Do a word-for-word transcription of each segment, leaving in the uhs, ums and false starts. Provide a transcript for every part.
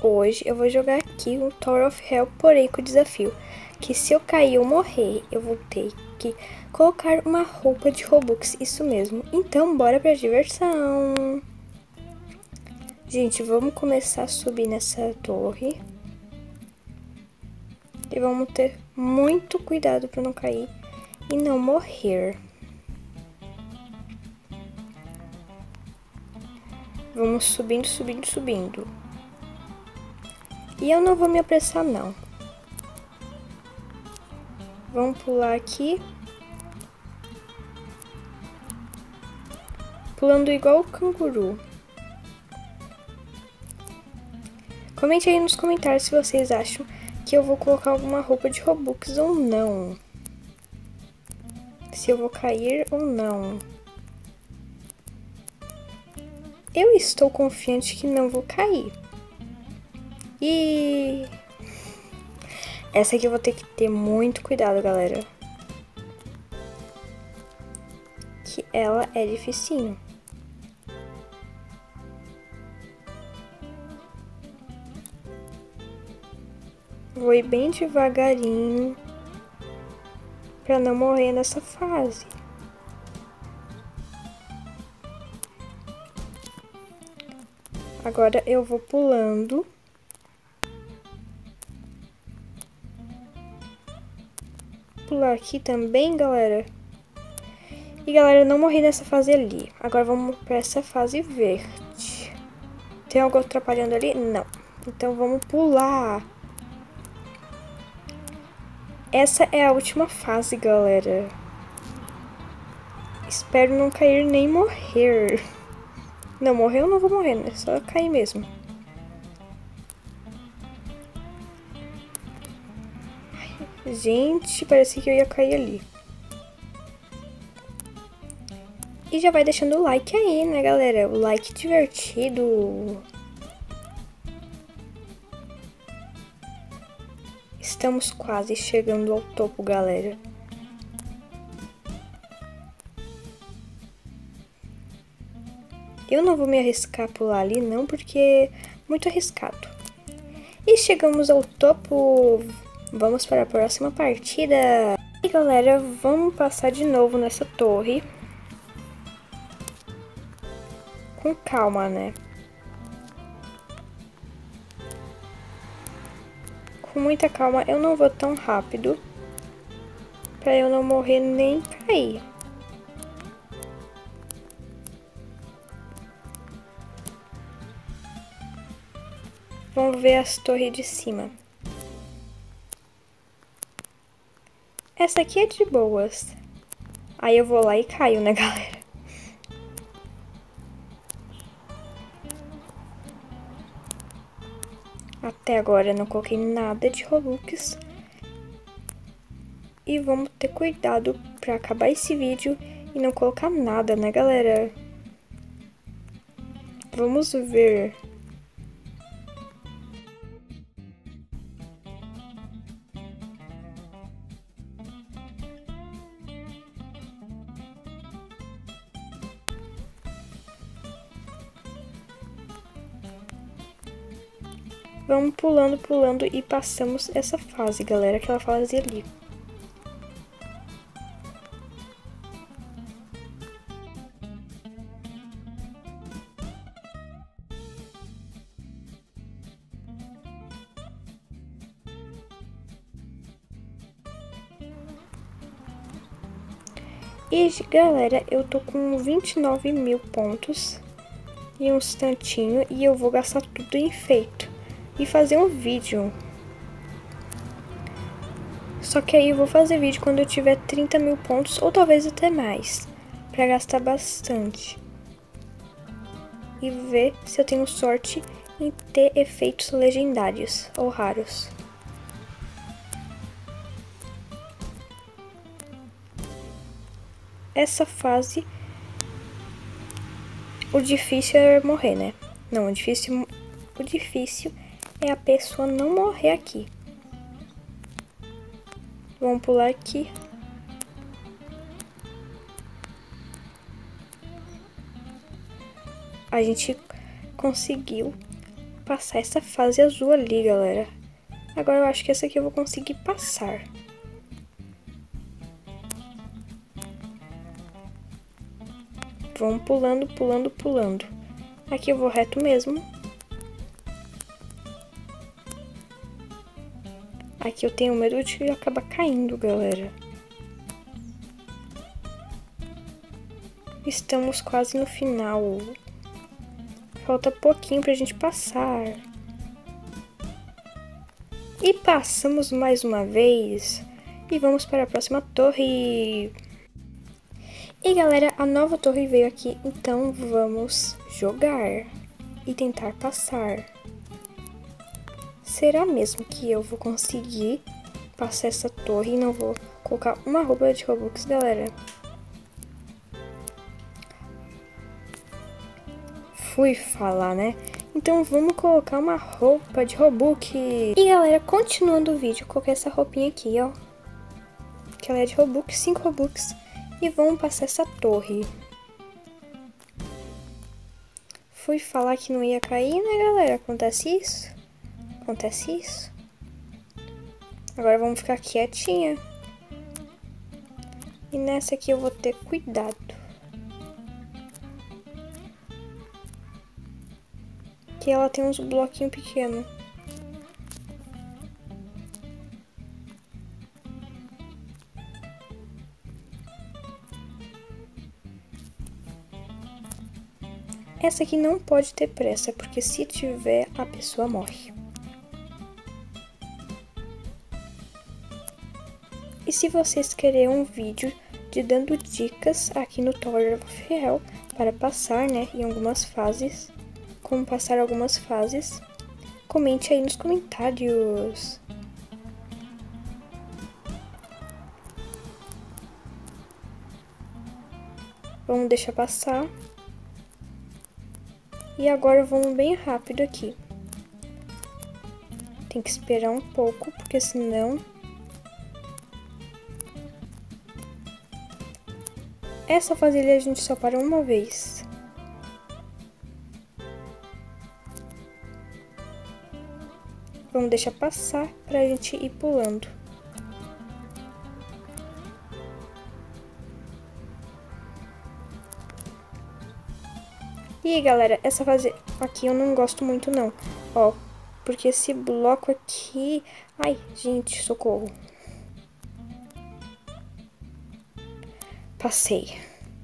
hoje eu vou jogar aqui um Tower of Hell, porém com o desafio que se eu cair ou morrer, eu vou ter que colocar uma roupa de Robux, isso mesmo. Então, bora pra diversão! Gente, vamos começar a subir nessa torre. E vamos ter muito cuidado pra não cair e não morrer. Vamos subindo, subindo, subindo. E eu não vou me apressar, não. Vamos pular aqui. Pulando igual o canguru. Comente aí nos comentários se vocês acham que eu vou colocar alguma roupa de Robux ou não. Se eu vou cair ou não. Eu estou confiante que não vou cair. E... essa aqui eu vou ter que ter muito cuidado, galera. Que ela é dificinho. Vou ir bem devagarinho pra não morrer nessa fase. Agora eu vou pulando. Pular aqui também, galera. E, galera, eu não morri nessa fase ali. Agora vamos pra essa fase verde. Tem algo atrapalhando ali? Não. Então vamos pular. Essa é a última fase, galera. Espero não cair nem morrer. Não, morrer eu não vou morrer, né? Só cair mesmo. Gente, parecia que eu ia cair ali. E já vai deixando o like aí, né, galera? O like divertido. Estamos quase chegando ao topo, galera. Eu não vou me arriscar a pular ali, não, porque é muito arriscado. E chegamos ao topo. Vamos para a próxima partida. E, galera, vamos passar de novo nessa torre. Com calma, né? Com muita calma, eu não vou tão rápido. Pra eu não morrer nem cair. Vamos ver as torres de cima. Essa aqui é de boas. Aí eu vou lá e caio, né, galera? Até agora eu não coloquei nada de Robux. E vamos ter cuidado pra acabar esse vídeo e não colocar nada, né, galera? Vamos ver. Vamos pulando, pulando e passamos essa fase, galera, aquela fase ali. E, galera, eu tô com vinte e nove mil pontos e um instantinho e eu vou gastar tudo em enfeite e fazer um vídeo. Só que aí eu vou fazer vídeo quando eu tiver trinta mil pontos ou talvez até mais, pra gastar bastante. E ver se eu tenho sorte em ter efeitos legendários ou raros. Essa fase, o difícil é morrer, né? Não, o difícil, o difícil é a pessoa não morrer aqui. Vamos pular aqui. A gente conseguiu passar essa fase azul ali, galera. Agora eu acho que essa aqui eu vou conseguir passar. Vamos pulando, pulando, pulando. Aqui eu vou reto mesmo. Aqui eu tenho medo de acabar caindo, galera. Estamos quase no final. Falta pouquinho pra gente passar. E passamos mais uma vez. E vamos para a próxima torre. E galera, a nova torre veio aqui, então vamos jogar e tentar passar. Será mesmo que eu vou conseguir passar essa torre e não vou colocar uma roupa de Robux, galera? Fui falar, né? Então vamos colocar uma roupa de Robux. E galera, continuando o vídeo, coloquei essa roupinha aqui, ó. Que ela é de Robux, cinco Robux. E vamos passar essa torre. Fui falar que não ia cair, né, galera? Acontece isso? Acontece isso? Agora vamos ficar quietinha. E nessa aqui eu vou ter cuidado. Que ela tem uns bloquinhos pequenos. Essa aqui não pode ter pressa, porque se tiver, a pessoa morre. E se vocês querem um vídeo de dando dicas aqui no Tower of Hell para passar, né, em algumas fases, como passar algumas fases, comente aí nos comentários. Vamos deixar passar. E agora vamos bem rápido aqui. Tem que esperar um pouco, porque senão... Essa vasilha a gente só para uma vez. Vamos deixar passar pra gente ir pulando. E aí, galera, essa fase aqui eu não gosto muito não, ó, porque esse bloco aqui... Ai, gente, socorro. Passei.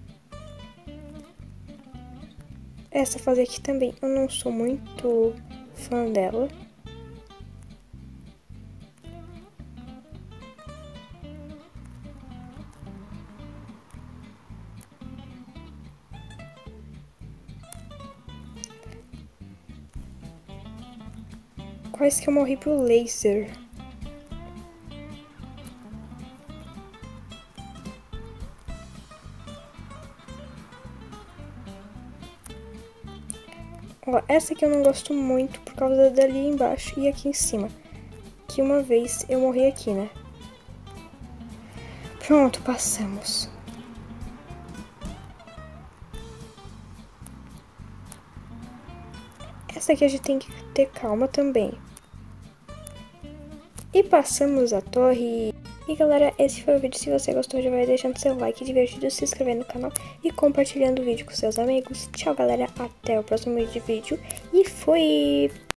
Essa fase aqui também eu não sou muito fã dela. Quase que eu morri pro laser. Ó, essa aqui eu não gosto muito por causa dali embaixo e aqui em cima. Que uma vez eu morri aqui, né? Pronto, passamos. Essa aqui a gente tem que ter calma também. E passamos a torre. E galera, esse foi o vídeo. Se você gostou, já vai deixando seu like divertido, se inscrevendo no canal e compartilhando o vídeo com seus amigos. Tchau, galera. Até o próximo vídeo. E fui!